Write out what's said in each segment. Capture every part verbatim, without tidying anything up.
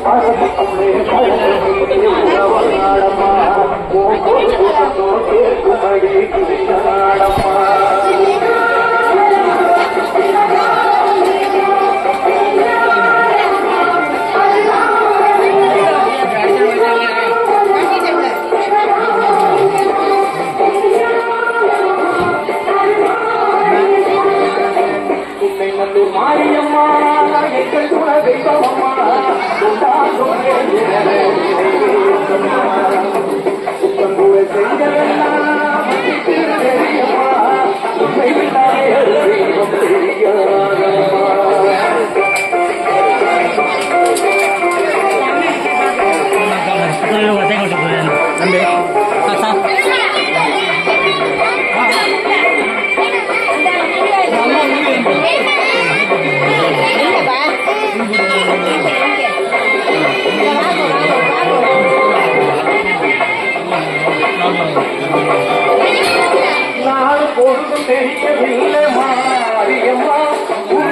மாரியம்மா எங்கள் குல தெய்வமம்மா உங்களை செஞ்சதெல்லாம் தெரியம்மா உண்மை தெய்வம் தெரியாதம்மா நாள் பொழுது தெரியவில்லை மாரியம்மா உன்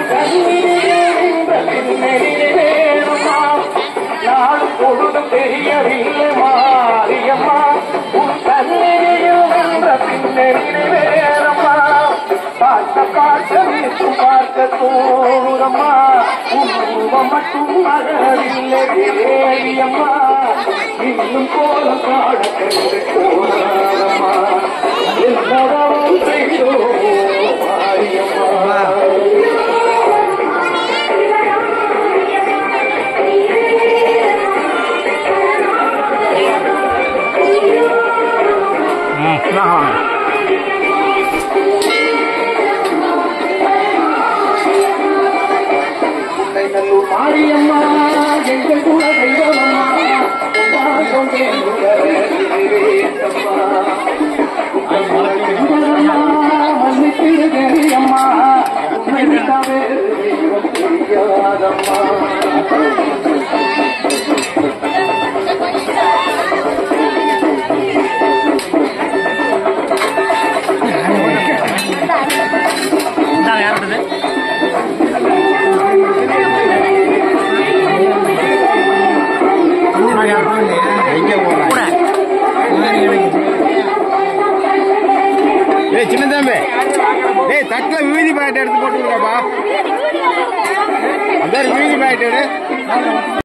கண்ணீரே வேணுமா நாள் பொழுது தெரியவில்லை மாரியம்மா உன் கண்ணீரையும் என்ற பின்னணி வேணுமா பார்த்த பார்த்த வீசும் பார்க்க தோணுதம்மா உருவம் மட்டும் அழவில்லை தேவியம்மா இன்னும் கோலம் காட கண்டு போனாதம்மா என்னதான் செய்தோ மாரியம்மா நல்லூர் மாரியம்மா எங்கள் குல தெய்வமம்மா மன்னித்து தெரியம்மா தெரியாதம்மா சின்ன தம்பி ஏய் தட்டுல விபூதி பாக்கெட் எடுத்து போட்டுருக்கப்பா அதான் விபூதி பாக்கெட்